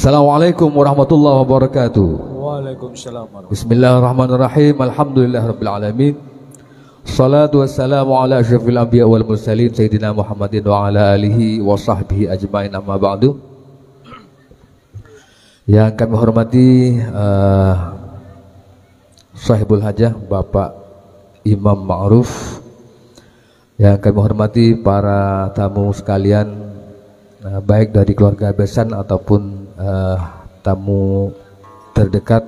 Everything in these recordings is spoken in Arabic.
Assalamualaikum warahmatullahi wabarakatuh. Waalaikumsalam warahmatullahi. Bismillahirrahmanirrahim. Alhamdulillahirabbil alamin. Salatu wassalamu ala asyrafil anbiya wal mursalin sayyidina Muhammadin wa ala alihi wa sahbihi ajmain, amma ba'du. Yang kami hormati Sahibul Hajah Bapak Imam Ma'ruf, yang kami hormati para tamu sekalian, baik dari keluarga besan ataupun tamu terdekat.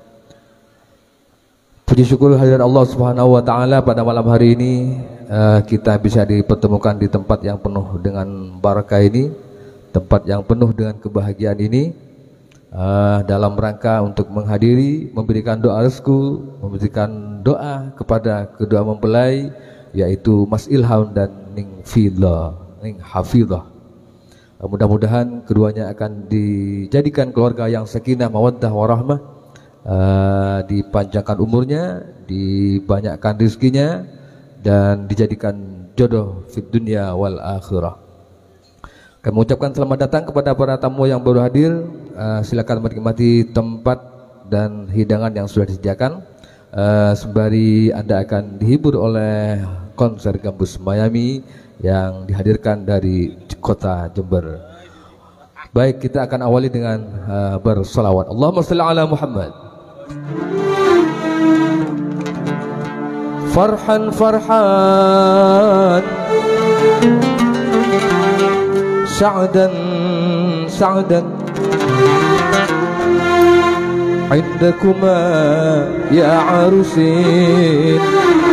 Puji syukur hadirat Allah Subhanahu wa taala, pada malam hari ini kita bisa dipertemukan di tempat yang penuh dengan barakah ini, tempat yang penuh dengan kebahagiaan ini, dalam rangka untuk menghadiri, memberikan doa rezeki, memberikan doa kepada kedua mempelai, yaitu Mas Ilham dan Ning Hafizah. Mudah-mudahan keduanya akan dijadikan keluarga yang sakinah, mawaddah, warahmah, dipanjangkan umurnya, dibanyakkan rezekinya, dan dijadikan jodoh fid dunya wal akhirah. Kami mengucapkan selamat datang kepada para tamu yang baru hadir. Silakan menikmati tempat dan hidangan yang sudah disediakan, sembari Anda akan dihibur oleh konser Gambus Miami yang dihadirkan dari kota Jember. Baik, kita akan awali dengan bersolawat. Allahumma shalli ala Muhammad. Farhan farhan, sa'dan sa'dan, indakuma ya arusin.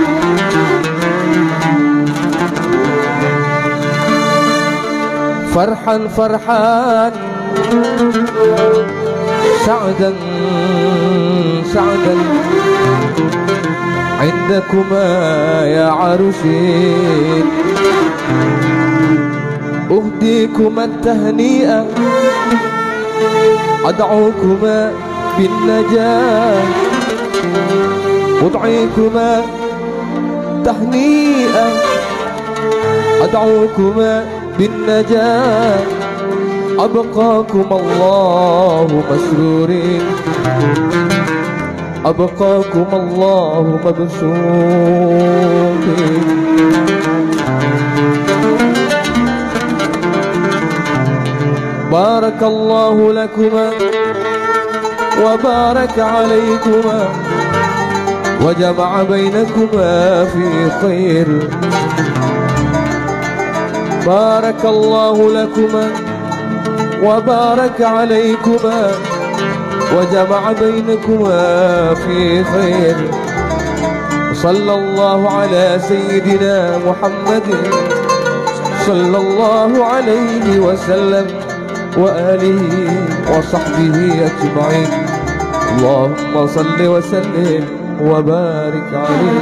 Farhan farhan, sa'dan sa'dan, indakuma ya arusin. Uhdikuma at-tahni'a, ad'ukuma bin-najah, ud'ikuma tahni'a, ad'ukuma بالنجاة. أبقاكم الله مسرورين، أبقاكم الله مبسوطين. بارك الله لكما وبارك عليكما وجمع بينكما في خير. بارك الله لكما وبارك عليكما وجمع بينكما في خير. صلى الله على سيدنا محمد صلى الله عليه وسلم وآله وصحبه أجمعين. اللهم صل وسلم وبارك عليه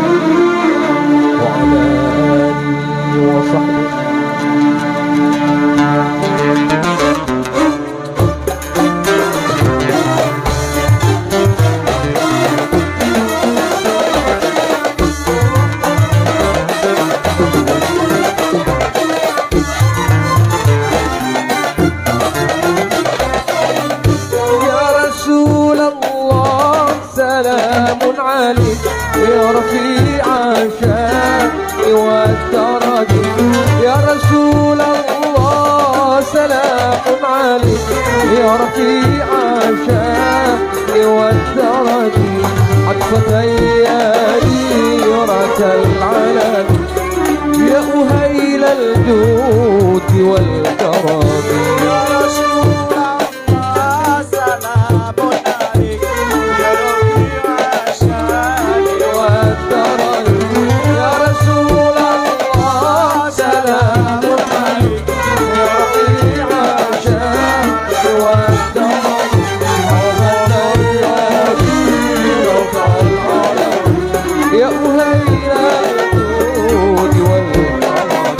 وعلى آله وصحبه. يا رسول الله سلام عليك، يا رفيع الشان والدرج. يا رسول الله سلام عليك، يا رفيع الشان والدرج. عطفة ايادي يرك العلم، يا أهيل الجود والكرم. يا رسول الله سلام عليك، يا رفيع الشان والدرج. يا رسول الله سلام عليك، يا رفيع الشان والدرج. يا أهيل الجود والكرم.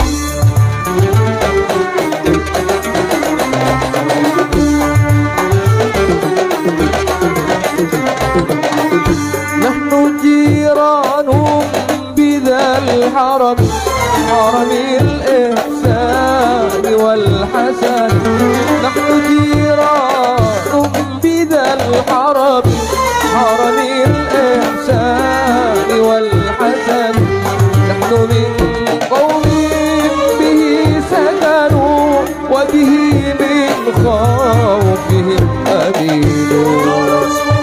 نحن جيرانهم بذا الحرم، حرم الإحسان والحسن. نحن جيران الحرم حرم الإحسان والحسن نحن من قوم به سكنوا وبه من خوفهم أمينون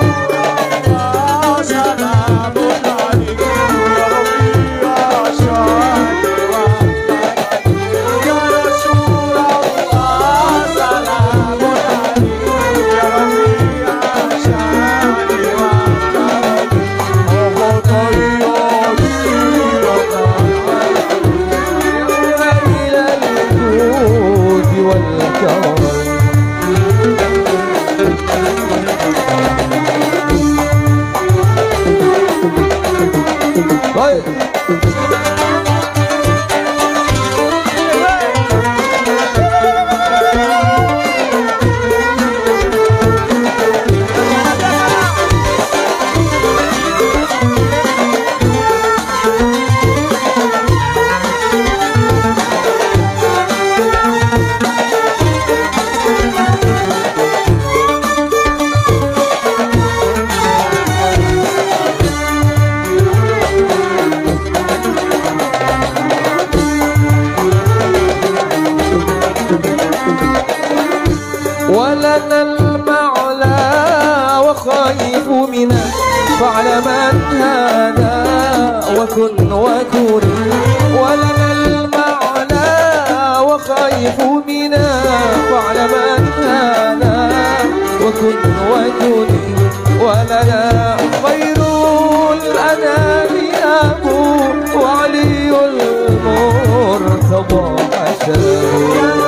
ولنا المعلى وخيف منا فاعلم من هذا وكن وكن ولنا المعلى وخيف منا فاعلم من هذا وكن وكن ولنا خير الأنام أبو وعلي المرتضى حسن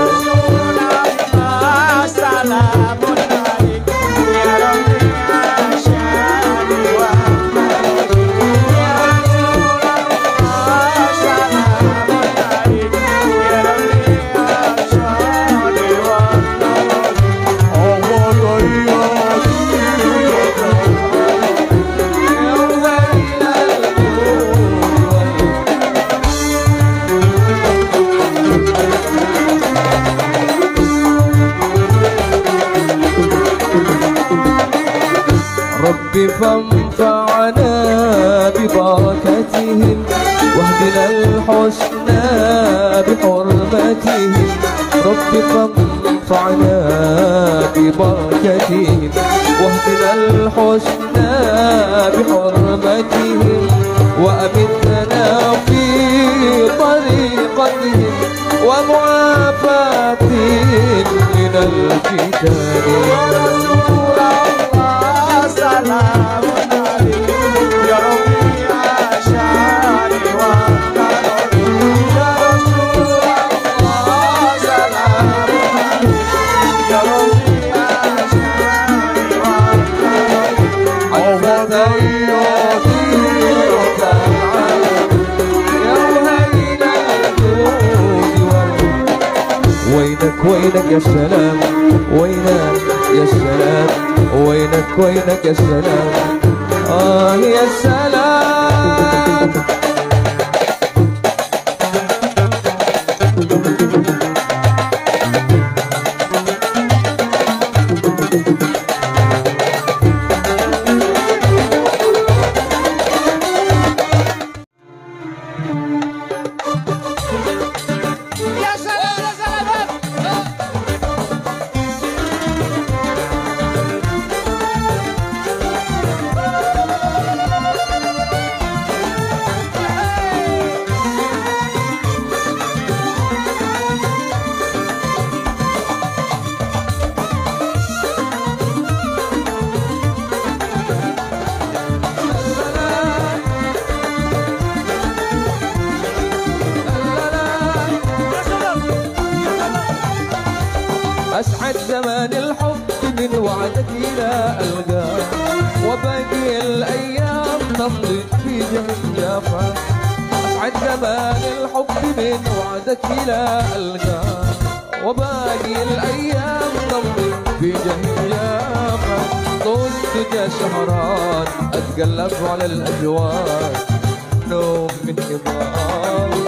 رب فانفعنا ببركتهم واهدنا الحسنى بحرمتهم رب فانفعنا ببركتهم واهدنا الحسنى بحرمتهم وأمتنا في طريقتهم ومعافاة من الفتن سلام عليك يا ربي يا شاني وكرمي يا رسول الله سلام عليك يا ربي يا شاني وكرمي عفتياتي وكالعالم يا وهينا الجود وينك يا سلام وينك يا سلام وينك يا سلام يا سلام أسعد زمان الحب من وعدك لا ألقى وباقي الأيام تمضي في جهل جافا أسعد زمان الحب من وعدك لا ألقى وباقي الأيام تمضي في جهل جافا طول دجى شهران أتقلب على الأجواد نوم من نظام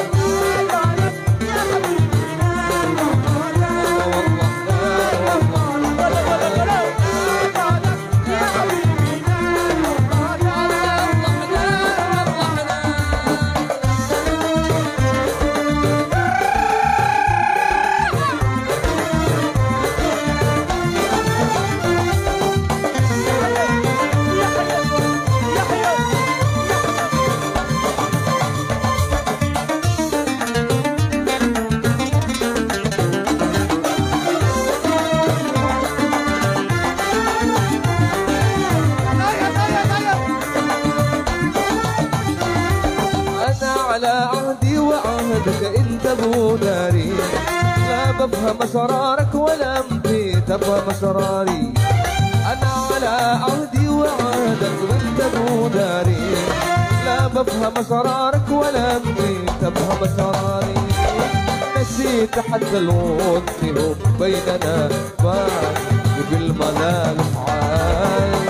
على عهدي وعهدك انت ابو داري، لا بفهم اسرارك ولا انت تفهم اسراري. انا على عهدي وعهدك وانت ابو داري، لا بفهم اسرارك ولا انت تفهم اسراري. نسيت حتى الود بيننا باقي بالملال فعال.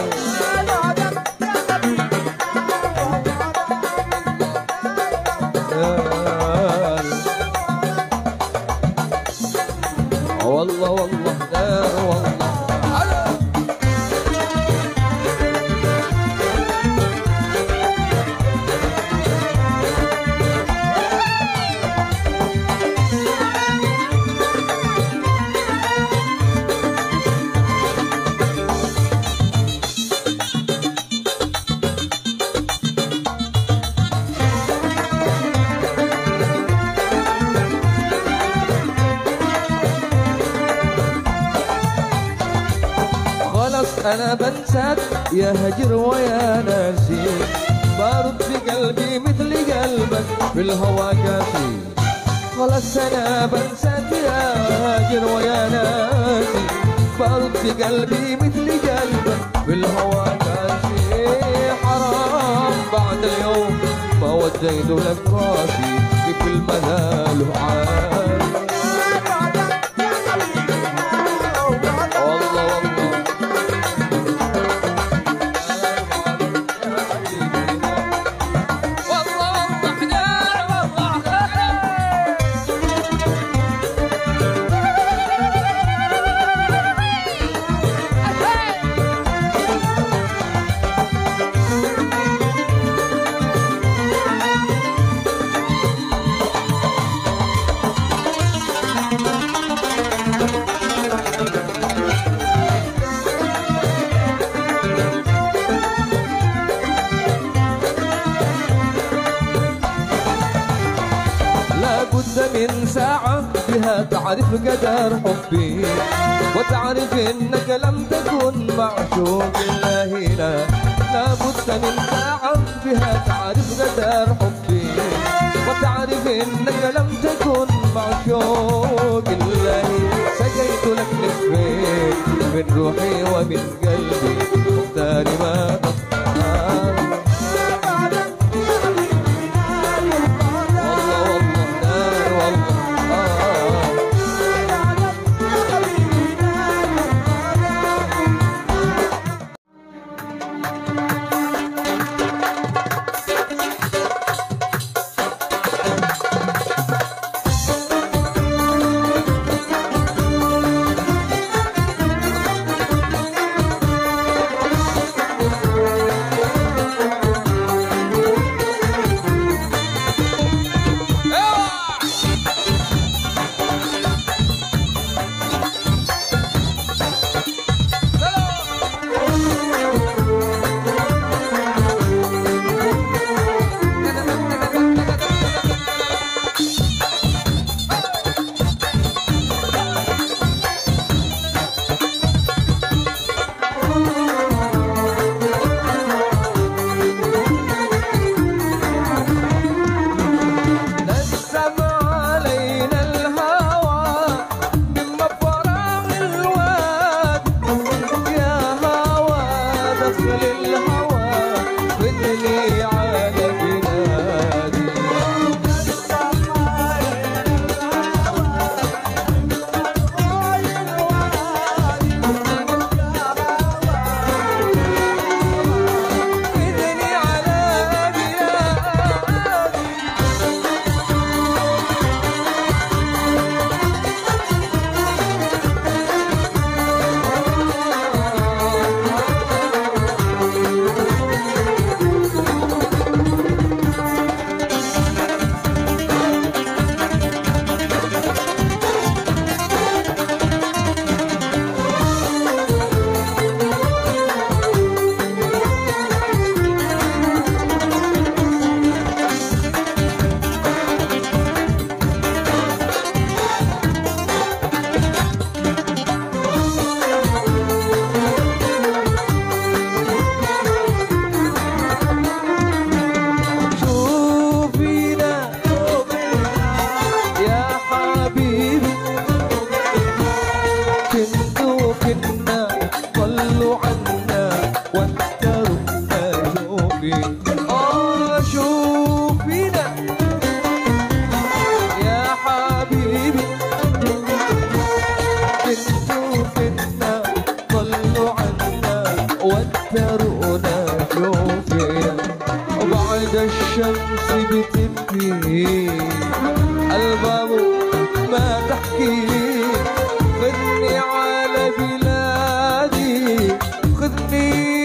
والله والله نار والله. أنا بنساك يا هجر ويا ناسي، بارد في قلبي مثل قلبك في الهوى قاسي. خلاص أنا بنساك يا هجر ويا ناسي، بارد في قلبي مثل قلبك في الهوى قاسي. حرام بعد اليوم ما وديت لك راسي في المنال عال. من ساعة بها تعرف قدر حبي، وتعرف انك لم تكن معشوق الله هنا. لابد من ساعة بها تعرف قدر حبي، وتعرف انك لم تكن معشوق الله. سقيت لك نصفين من روحي ومن قلبي، مختار ما تختار. شوفي وبعد الشمس بتبكي الباب ما تحكي خذني على بلادي خذني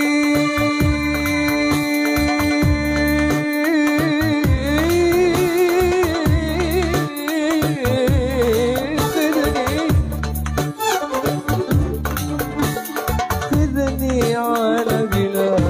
على بلاد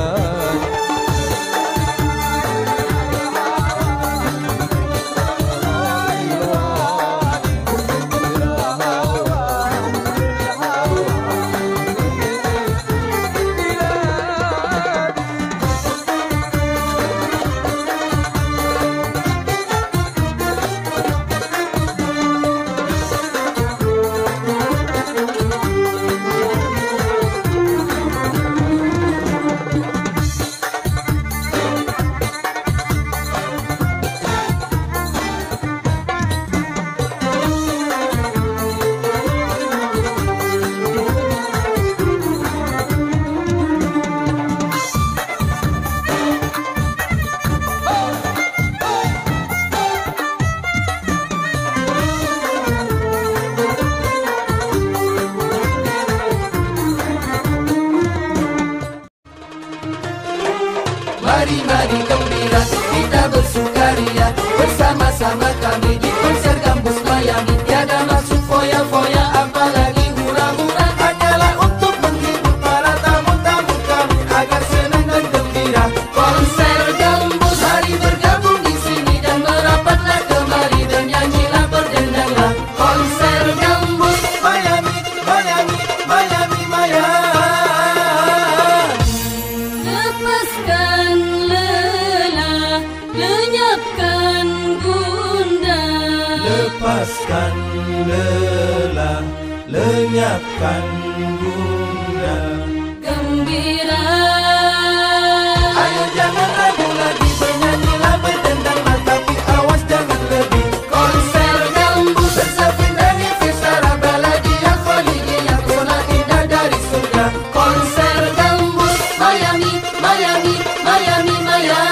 Mari-mari gembira, kita bersukaria bersama-sama kami di konser Gambus Miami. Tiada maksud foya-foya, apalagi hura-hura, hanyalah untuk menghibur para tamu-tamu kami agar senang dan gembira. Konser Gambus, mari bergabung di sini dan merapatlah kemari dan nyanyilah berdendanglah. Konser Gambus Miami, Miami, Miami, Miami. Lepaskan lelah, lenyapkan gundah. Lepaskan lelah, lenyapkan gundah. Gembira, Ayo jangan ragu lagi, bernyanyilah berdendanglah, tapi awas jangan lebih. Konser Gambus bersafin dari Fisara, Baladia Khalidiyah, pesona indah dari surga. Konser Gambus Miami, Miami, Miami, Miami.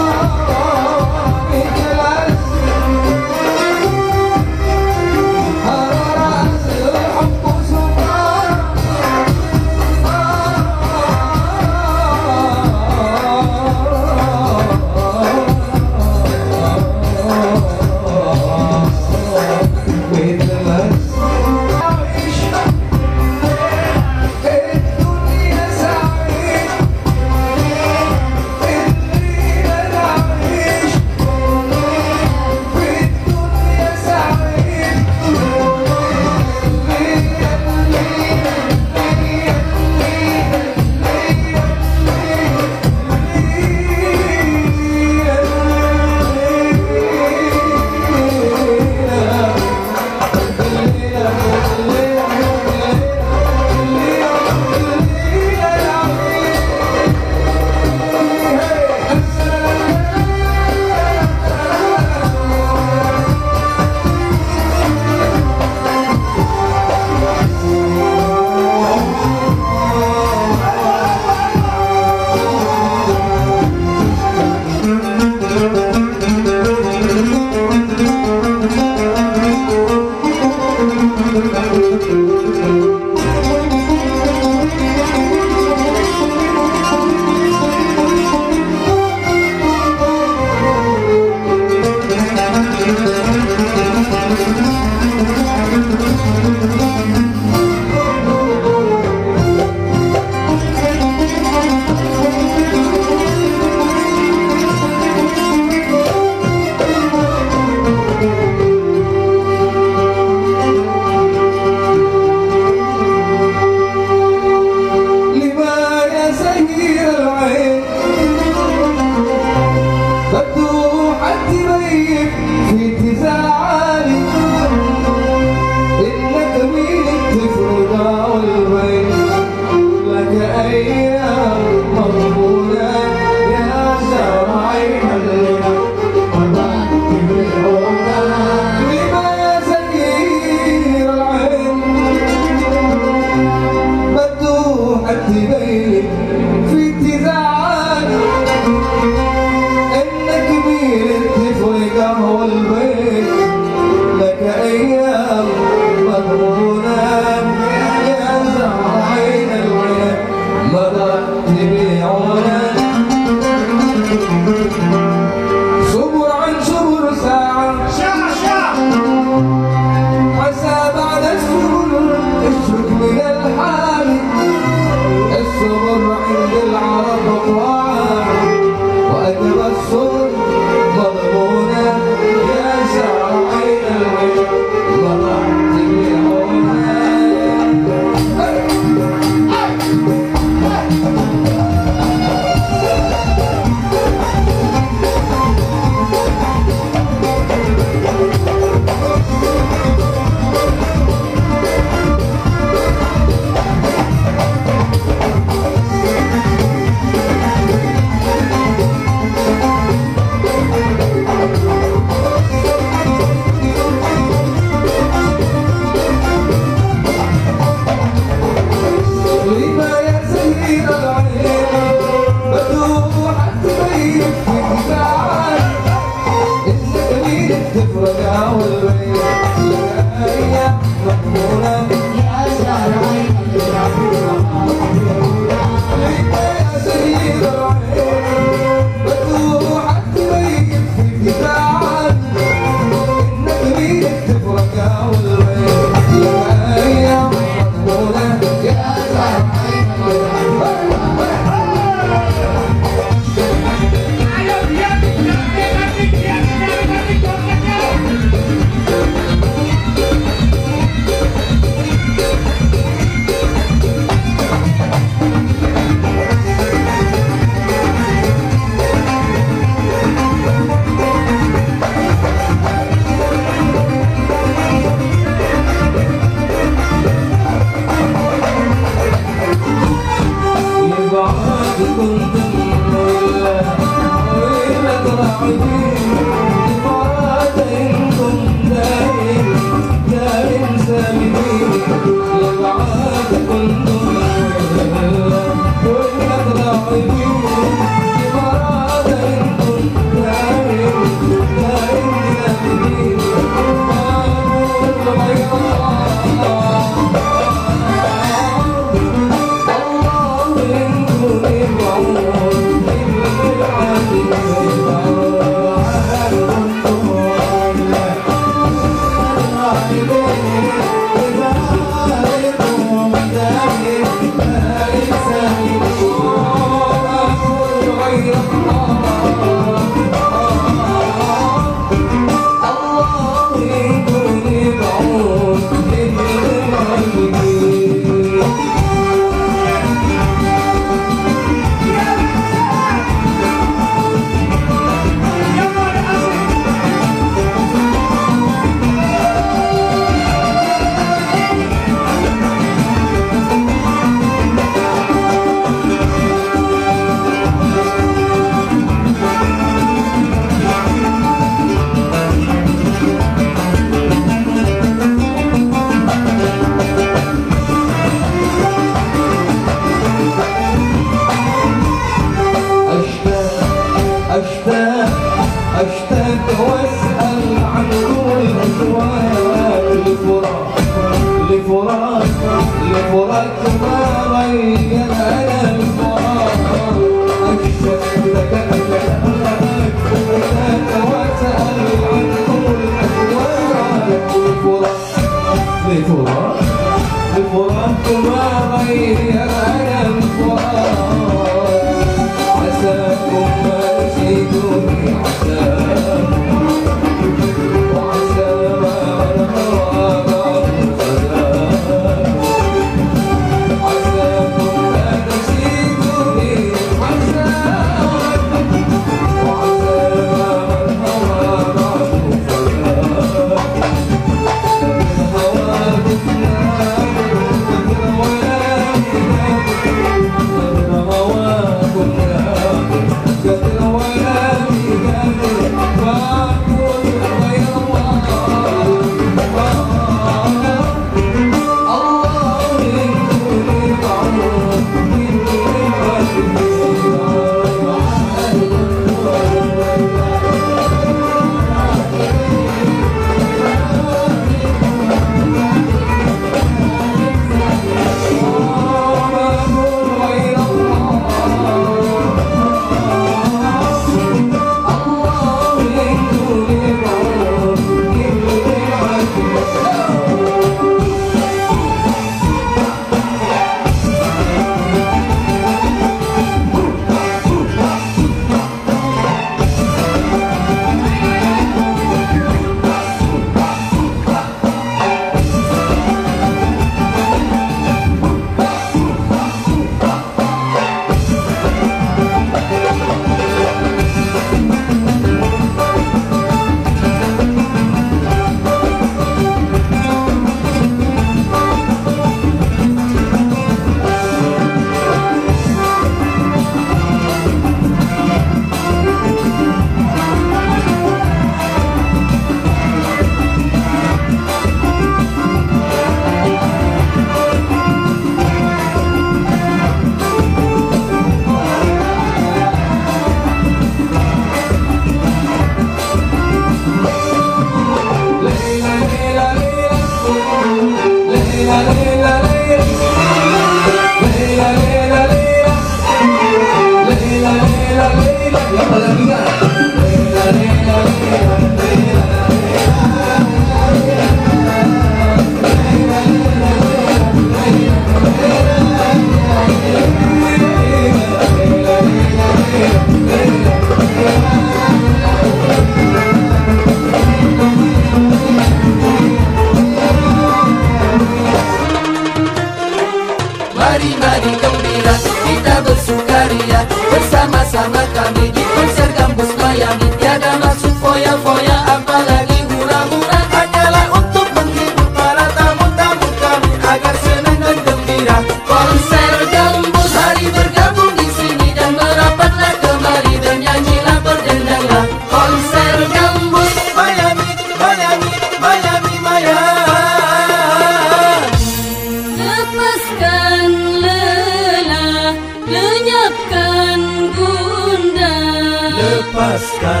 lepaskan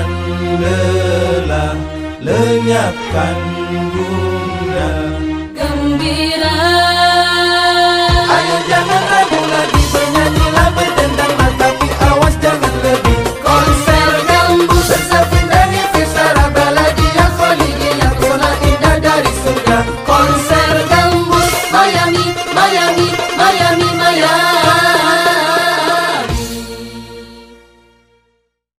lelah, lenyapkan gundah. Gembira